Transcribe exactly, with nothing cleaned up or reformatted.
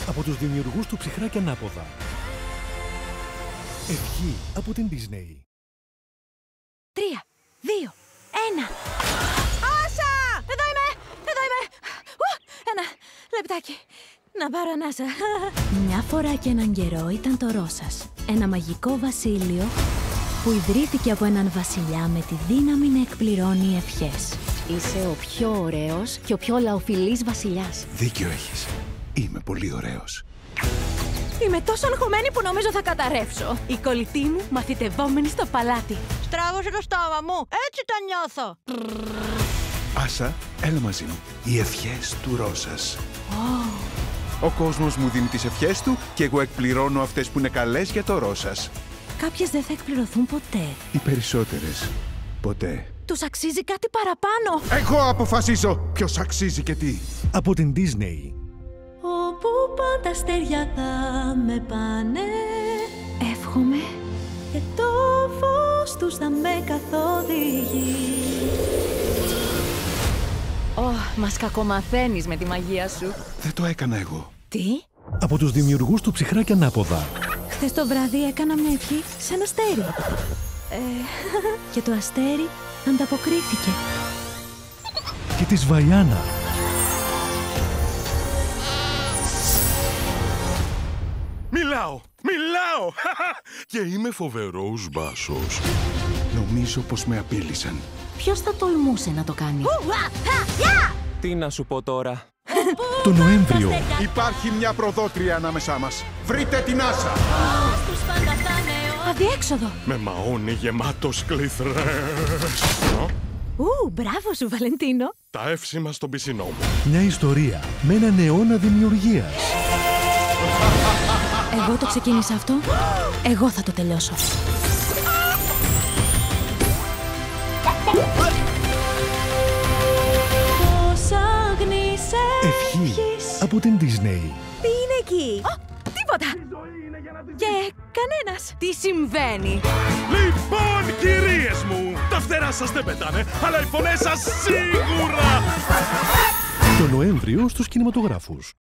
Από τους δημιουργούς του Ψυχρά και Ανάποδα. Ευχή από την Disney. Τρία, δύο, ένα. Άσα! Εδώ είμαι! Εδώ είμαι! Ου, ένα λεπτάκι. Να πάρω ανάσα. Μια φορά και έναν καιρό ήταν το Ρώσας. Ένα μαγικό βασίλειο που ιδρύθηκε από έναν βασιλιά με τη δύναμη να εκπληρώνει ευχές. Είσαι ο πιο ωραίος και ο πιο λαοφιλής βασιλιάς. Δίκιο έχεις. Είμαι πολύ ωραίος. Είμαι τόσο αγχωμένη που νομίζω θα καταρρεύσω. Η κολλητή μου μαθητευόμενη στο παλάτι. Στράβωσε το στόμα μου. Έτσι τα νιώθω. Άσα, έλα μαζί μου. Οι ευχές του Ρώσας. Oh. Ο κόσμος μου δίνει τις ευχές του και εγώ εκπληρώνω αυτές που είναι καλές για το Ρώσας. Κάποιες δεν θα εκπληρωθούν ποτέ. Οι περισσότερες. Ποτέ. Τους αξίζει κάτι παραπάνω. Εγώ αποφασίζω ποιος αξίζει και τι. Από την Disney. Όπου πάντα αστέρια θα με πάνε, εύχομαι, και το φως τους θα με καθοδηγεί. Ω, μας κακομαθαίνεις με τη μαγεία σου. Δεν το έκανα εγώ. Τι? Από τους δημιουργούς του Ψυχρά και Ανάποδα. Χθες το βράδυ έκανα μια ευχή σε ένα αστέρι. Ε, και το αστέρι ανταποκρίθηκε. Και της Βαϊάνα. Μιλάω! Μιλάω! Και είμαι φοβερός μπάσος. Νομίζω πως με απείλησαν. Ποιος θα τολμούσε να το κάνει? Τι να σου πω τώρα. Το Νοέμβριο. Υπάρχει μια προδότρια ανάμεσά μας. Βρείτε την Άσα! Αδιέξοδο. Με μαόνι γεμάτος κλήθρες. Ου, μπράβο σου, Βαλεντίνο. Τα εύσημα στον πισινό μου. Μια ιστορία με έναν αιώνα δημιουργίας. Εγώ το ξεκίνησα αυτό. Εγώ θα το τελειώσω. Ευχή από την Disney. Τι είναι εκεί? Ω, τίποτα. Και κανένας. Τι συμβαίνει? Λοιπόν, κυρίες μου, τα φτερά σας δεν πετάνε, αλλά οι φωνές σας σίγουρα! Το Νοέμβριο στους κινηματογράφους.